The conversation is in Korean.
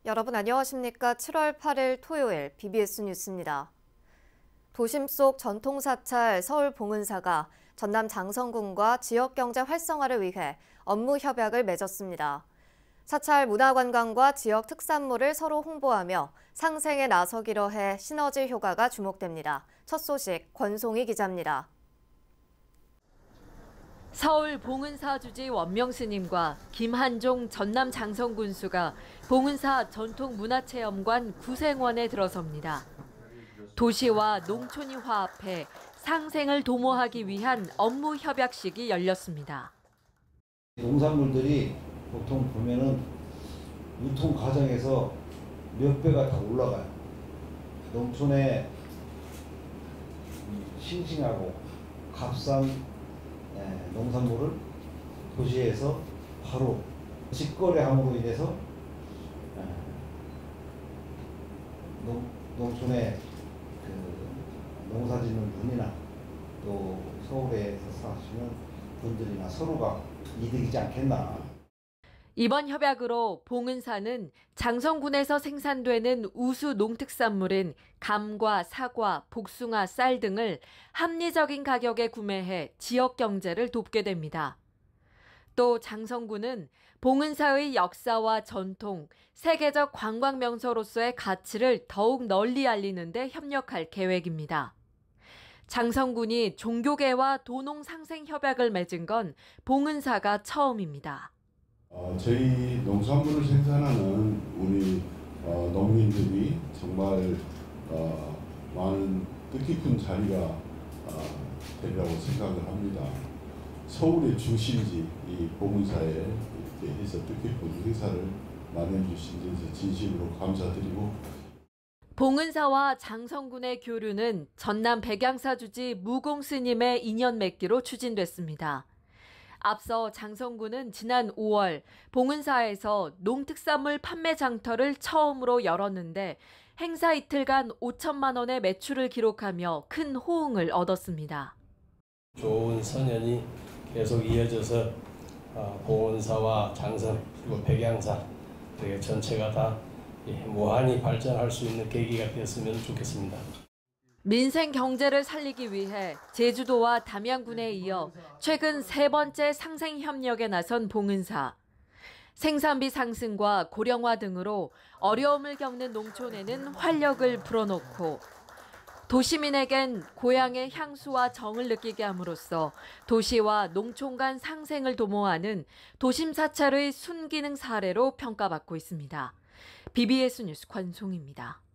여러분 안녕하십니까? 7월 8일 토요일 BBS 뉴스입니다. 도심 속 전통 사찰 서울 봉은사가 전남 장성군과 지역 경제 활성화를 위해 업무 협약을 맺었습니다. 사찰 문화관광과 지역 특산물을 서로 홍보하며 상생에 나서기로 해 시너지 효과가 주목됩니다. 첫 소식 권송희 기자입니다. 서울 봉은사 주지 원명스님과 김한종 전남 장성군수가 봉은사 전통문화체험관 구생원에 들어섭니다. 도시와 농촌이 화합해 상생을 도모하기 위한 업무 협약식이 열렸습니다. 농산물들이 보통 보면은 유통 과정에서 몇 배가 다 올라가요. 농촌에 싱싱하고 값싼 농산물을 도시에서 바로 직거래함으로 인해서 농촌에 농사짓는 분이나 또 서울에서 사시는 분들이나 서로가 이득이지 않겠나. 이번 협약으로 봉은사는 장성군에서 생산되는 우수 농특산물인 감과 사과, 복숭아, 쌀 등을 합리적인 가격에 구매해 지역 경제를 돕게 됩니다. 또 장성군은 봉은사의 역사와 전통, 세계적 관광 명소로서의 가치를 더욱 널리 알리는 데 협력할 계획입니다. 장성군이 종교계와 도농 상생 협약을 맺은 건 봉은사가 처음입니다. 저희 농산물을 생산하는 우리 농민들이 정말 많은 뜻깊은 자리가 되리라고 생각을 합니다. 서울의 중심지 이 봉은사에 이렇게 해서 뜻깊은 행사를 마련해 주신 데서 진심으로 감사드리고, 봉은사와 장성군의 교류는 전남 백양사 주지 무공스님의 인연 맺기로 추진됐습니다. 앞서 장성군은 지난 5월 봉은사에서 농특산물 판매 장터를 처음으로 열었는데 행사 이틀간 5천만 원의 매출을 기록하며 큰 호응을 얻었습니다. 좋은 선연이 계속 이어져서 봉은사와 장성 그리고 백양사 전체가 다 무한히 발전할 수 있는 계기가 되었으면 좋겠습니다. 민생 경제를 살리기 위해 제주도와 담양군에 이어 최근 세 번째 상생 협력에 나선 봉은사. 생산비 상승과 고령화 등으로 어려움을 겪는 농촌에는 활력을 불어넣고 도시민에겐 고향의 향수와 정을 느끼게 함으로써 도시와 농촌 간 상생을 도모하는 도심 사찰의 순기능 사례로 평가받고 있습니다. BBS 뉴스 권송입니다.